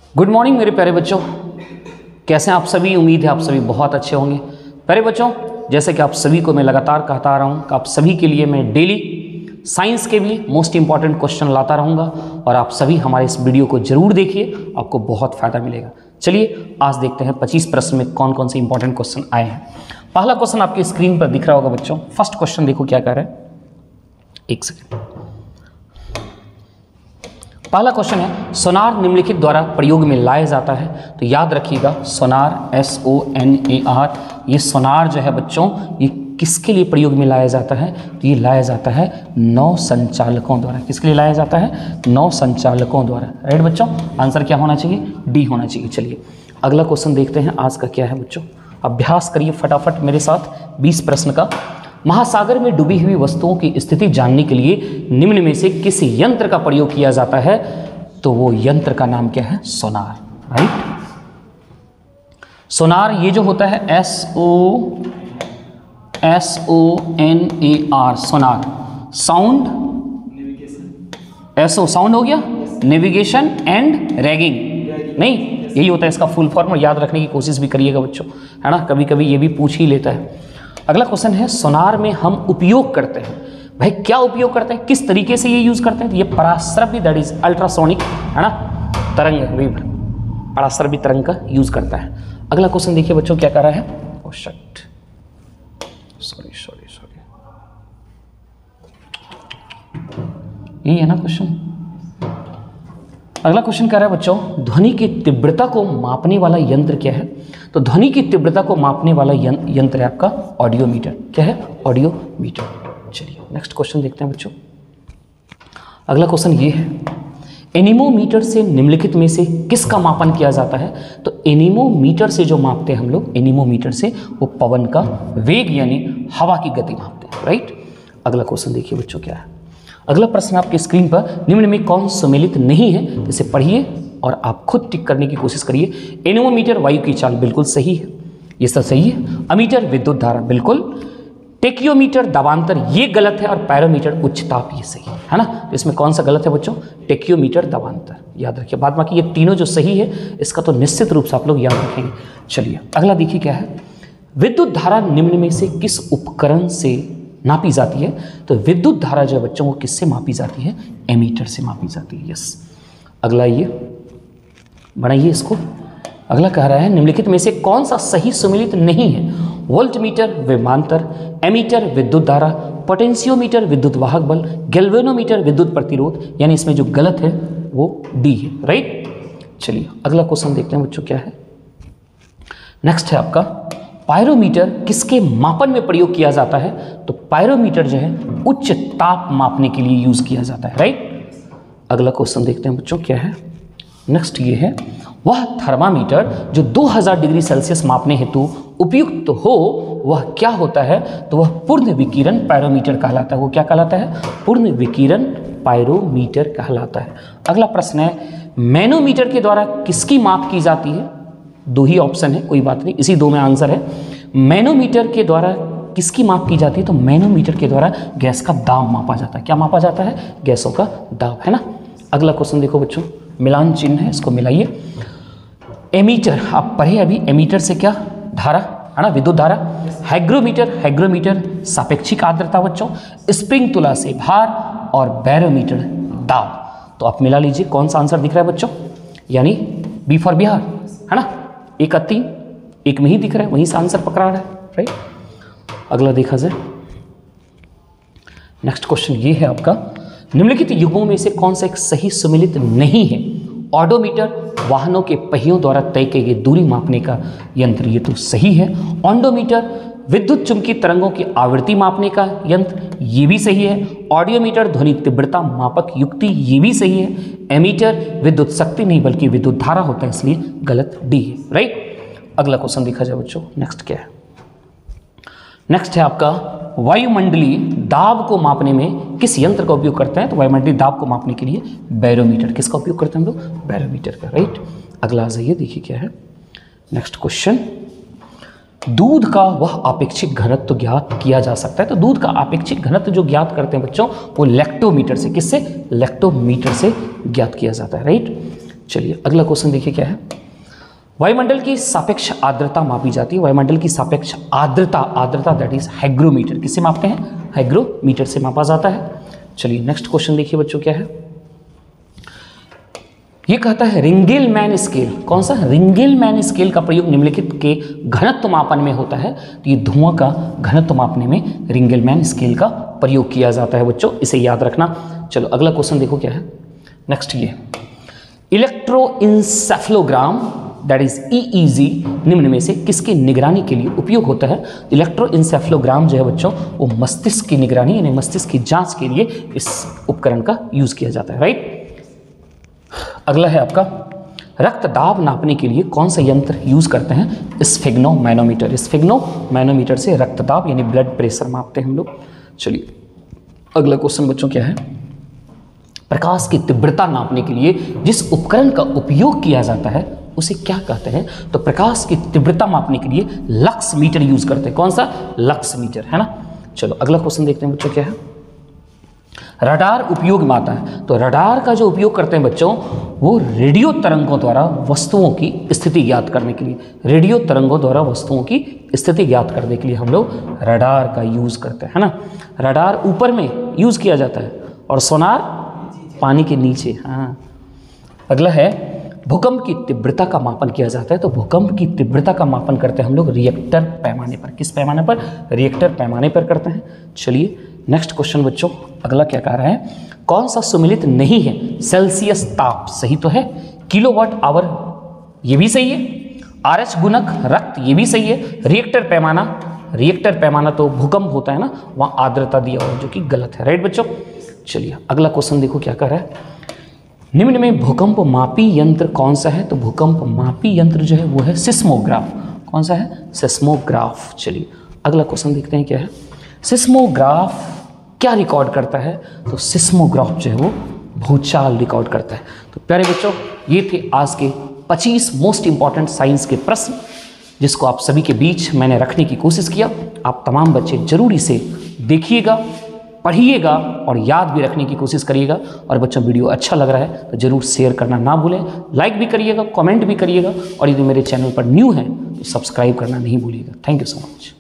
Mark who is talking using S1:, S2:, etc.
S1: Good morning मेरे प्यारे बच्चों, कैसे हैं आप सभी। उम्मीद है आप सभी बहुत अच्छे होंगे। प्यारे बच्चों, जैसे कि आप सभी को मैं लगातार कहता आ रहा हूँ कि आप सभी के लिए मैं डेली साइंस के भी मोस्ट इंपॉर्टेंट क्वेश्चन लाता रहूँगा और आप सभी हमारे इस वीडियो को जरूर देखिए, आपको बहुत फ़ायदा मिलेगा। चलिए आज देखते हैं 25 प्रश्न में कौन कौन से इंपॉर्टेंट क्वेश्चन आए हैं। पहला क्वेश्चन आपकी स्क्रीन पर दिख रहा होगा बच्चों। फर्स्ट क्वेश्चन देखो क्या कह रहा है, एक सेकेंड। पहला क्वेश्चन है सोनार निम्नलिखित द्वारा प्रयोग में लाया जाता है। तो याद रखिएगा सोनार SONAR, ये सोनार जो है बच्चों ये किसके लिए प्रयोग में लाया जाता है? तो ये लाया जाता है नौ संचालकों द्वारा। किसके लिए लाया जाता है? नौ संचालकों द्वारा। राइट बच्चों, आंसर क्या होना चाहिए? डी होना चाहिए। चलिए अगला क्वेश्चन देखते हैं आज का क्या है बच्चों। अभ्यास करिए फटाफट मेरे साथ 20 प्रश्न का। महासागर में डूबी हुई वस्तुओं की स्थिति जानने के लिए निम्न में से किस यंत्र का प्रयोग किया जाता है? तो वो यंत्र का नाम क्या है? सोनार। राइट, सोनार ये जो होता है SONAR, sonar. Sound, SO sound हो गया, नेविगेशन एंड रैगिंग, नहीं यही होता है इसका फुल फॉर्म। याद रखने की कोशिश भी करिएगा बच्चों, है ना, कभी कभी ये भी पूछ ही लेता है। अगला क्वेश्चन है सोनार में हम उपयोग करते हैं, भाई क्या उपयोग करते हैं, किस तरीके से ये यूज करते हैं? तो ये पराश्रव्य, दैट इज अल्ट्रासोनिक, है ना, तरंग, पराश्रव्य तरंग का यूज करता है। अगला क्वेश्चन देखिए बच्चों क्या कर रहा है। ओह शिट, सॉरी, यही है ना क्वेश्चन। अगला क्वेश्चन कह रहा है बच्चों ध्वनि की तीव्रता को मापने वाला यंत्र क्या है? तो ध्वनि की तीव्रता को मापने वाला यंत्र है आपका ऑडियोमीटर। क्या है? ऑडियोमीटर। चलिए नेक्स्ट क्वेश्चन देखते हैं बच्चों। अगला क्वेश्चन ये है एनीमोमीटर से निम्नलिखित में से किसका मापन किया जाता है? तो एनीमोमीटर से जो मापते हैं हम लोग, एनीमोमीटर से वो पवन का वेग यानी हवा की गति मापते हैं। राइट, अगला क्वेश्चन देखिए बच्चों क्या है। अगला प्रश्न आपकी स्क्रीन पर निम्न में कौन सम्मिलित नहीं है? इसे पढ़िए और आप खुद टिक करने की कोशिश करिए। एनीमोमीटर वायु की चाल, बिल्कुल सही है, ये सब सही है। अमीटर विद्युत धारा, बिल्कुल। टेकियोमीटर दबांतर, ये गलत है। और पैरोमीटर उच्च ताप, ये सही है ना। तो इसमें कौन सा गलत है बच्चों? टेकियोमीटर दबांतर, याद रखिए। बाद बाकी ये तीनों जो सही है इसका तो निश्चित रूप से आप लोग याद रखेंगे। चलिए अगला देखिए क्या है। विद्युत धारा निम्न में से किस उपकरण से नापी जाती है? तो विद्युत धारा जो बच्चों को किससे मापी जाती है? एमीटर से मापी जाती है। यस, अगला ये बढ़ाइए इसको। अगला कह रहा है निम्नलिखित में से कौन सा सही सम्मिलित नहीं है? वोल्टमीटर विभवांतर, एमीटर विद्युत धारा, पोटेंशियोमीटर विद्युत वाहक बल, गैल्वेनोमीटर विद्युत प्रतिरोध, यानी इसमें जो गलत है वो डी है। राइट, चलिए अगला क्वेश्चन देखते हैं बच्चों क्या है। नेक्स्ट है आपका पायरोमीटर किसके मापन में प्रयोग किया जाता है? तो पायरोमीटर जो है उच्च ताप मापने के लिए यूज किया जाता है। राइट, अगला क्वेश्चन देखते हैं बच्चों क्या है। नेक्स्ट ये है वह थर्मामीटर जो 2000 डिग्री सेल्सियस मापने हेतु उपयुक्त हो वह क्या होता है? तो वह पूर्ण विकिरण पायरोमीटर कहलाता है। वो क्या कहलाता है? पूर्ण विकिरण पायरोमीटर कहलाता है। अगला प्रश्न है मैनोमीटर के द्वारा किसकी माप की जाती है? दो ही ऑप्शन है, कोई बात नहीं, इसी दो में आंसर है। मैनोमीटर के द्वारा किसकी माप की जाती है? तो मैनोमीटर के द्वारा गैस का दाब मापा जाता है। क्या मापा जाता है? गैसों का दाब, है ना। अगला क्वेश्चन देखो बच्चों, मिलान चिन्ह है, इसको मिलाइए। एमीटर आप पढ़े अभी, एमीटर से क्या? धारा, है ना, विद्युत धारा। हाइग्रोमीटर सापेक्षिक आर्द्रता बच्चों। स्प्रिंग तुला से भार और बैरोमीटर दाब। तो आप मिला लीजिए कौन सा आंसर दिख रहा है बच्चों, यानी बी फॉर बिहार, है ना। एक का 3 एक में ही दिख रहा है, वहीं से आंसर पकड़ा रहा है। राइट, अगला देखा जाए। नेक्स्ट क्वेश्चन ये है आपका निम्नलिखित युग्मों में से कौन सा एक सही सम्मिलित नहीं है? ऑडोमीटर वाहनों के पहियों द्वारा तय की गई दूरी मापने का यंत्र, ये तो सही है। ऑन्डोमीटर विद्युत चुंबकीय तरंगों की आवृत्ति मापने का यंत्र, ये भी सही है। ऑडियोमीटर ध्वनि तीव्रता मापक युक्ति, ये भी सही है। एमीटर विद्युत शक्ति नहीं बल्कि विद्युत धारा होता है, इसलिए गलत डी है। राइट, अगला क्वेश्चन देखा जाए बच्चों। नेक्स्ट क्या है? नेक्स्ट है आपका वायुमंडलीय दाब को मापने में किस यंत्र का उपयोग करते हैं? तो वायुमंडलीय दाब को मापने के लिए बैरोमीटर, किसका उपयोग करते हैं हम लोग? बैरोमीटर का। राइट, अगला आ जाइए, देखिए क्या है। नेक्स्ट क्वेश्चन दूध का वह अपेक्षित घनत्व ज्ञात किया जा सकता है। तो दूध का अपेक्षित घनत्व जो ज्ञात करते हैं बच्चों वो लैक्टोमीटर से, किससे? लैक्टोमीटर से ज्ञात किया जाता है। राइट, चलिए अगला क्वेश्चन देखिए क्या है। वायुमंडल की सापेक्ष आर्द्रता मापी जाती है। वायुमंडल की सापेक्ष आर्द्रता दैट इज हाइग्रोमीटर। किससे मापते हैं? हाइग्रोमीटर से मापा जाता है। चलिए नेक्स्ट क्वेश्चन देखिए बच्चों क्या है। ये कहता है रिंगेलमैन स्केल। कौन सा? रिंगेलमैन स्केल का प्रयोग निम्नलिखित के घनत्व मापन में होता है। तो ये धुआं का घनत्व मापने में रिंगेलमैन स्केल का प्रयोग किया जाता है बच्चों, इसे याद रखना। चलो अगला क्वेश्चन देखो क्या है। नेक्स्ट ये इलेक्ट्रोइंसेफेलोग्राम दैट इज EEG निम्न में से किसकी निगरानी के लिए उपयोग होता है? इलेक्ट्रोइंसेफेलोग्राम जो है बच्चों वो मस्तिष्क की निगरानी यानी मस्तिष्क की जांच के लिए इस उपकरण का यूज किया जाता है, राइट। अगला है आपका रक्त दाब नापने के लिए कौन सा यंत्र यूज करते हैं? स्फिग्नोमैनोमीटर। स्फिग्नोमैनोमीटर से रक्त दाब यानी ब्लड प्रेशर मापते हैं हम लोग। चलिए अगला क्वेश्चन बच्चों क्या है। प्रकाश की तीव्रता नापने के लिए जिस उपकरण का उपयोग किया जाता है उसे क्या कहते हैं? तो प्रकाश की तीव्रता मापने के लिए लक्स मीटर यूज करते हैं। कौन सा? लक्स मीटर, है ना। चलो अगला क्वेश्चन देखते हैं बच्चों क्या है। रडार उपयोग में आता है। तो रडार का जो उपयोग करते हैं बच्चों वो रेडियो तरंगों द्वारा वस्तुओं की स्थिति ज्ञात करने के लिए, रेडियो तरंगों द्वारा वस्तुओं की स्थिति ज्ञात करने के लिए हम लोग रडार का यूज करते हैं, है ना। रडार ऊपर में यूज किया जाता है और सोनार पानी के नीचे। हाँ अगला है भूकंप की तीव्रता का मापन किया जाता है। तो भूकंप की तीव्रता का मापन करते हैं हम लोग रिएक्टर पैमाने पर। किस पैमाने पर? रिएक्टर पैमाने पर करते हैं। चलिए नेक्स्ट क्वेश्चन बच्चों अगला क्या कह रहा है। कौन सा सुमेलित नहीं है? सेल्सियस ताप सही तो है। किलोवाट आवर ये भी सही है। RH गुणक रक्त ये भी सही है। रिएक्टर पैमाना तो भूकंप होता है ना, वहाँ आर्द्रता दिया हुआ जो कि गलत है, राइट बच्चों। चलिए अगला क्वेश्चन देखो क्या कह रहा है। निम्न में भूकंप मापी यंत्र कौन सा है? तो भूकंप मापी यंत्र जो है वो है सिस्मोग्राफ। कौन सा है? सिस्मोग्राफ। चलिए अगला क्वेश्चन देखते हैं क्या है। सिस्मोग्राफ क्या रिकॉर्ड करता है? तो सिस्मोग्राफ जो है वो भूचाल रिकॉर्ड करता है। तो प्यारे बच्चों ये थे आज के 25 मोस्ट इंपॉर्टेंट साइंस के प्रश्न जिसको आप सभी के बीच मैंने रखने की कोशिश किया। आप तमाम बच्चे जरूर इसे देखिएगा, पढ़िएगा और याद भी रखने की कोशिश करिएगा। और बच्चों वीडियो अच्छा लग रहा है तो जरूर शेयर करना ना भूलें, लाइक भी करिएगा, कमेंट भी करिएगा और यदि मेरे चैनल पर न्यू हैं तो सब्सक्राइब करना नहीं भूलिएगा। Thank you so much.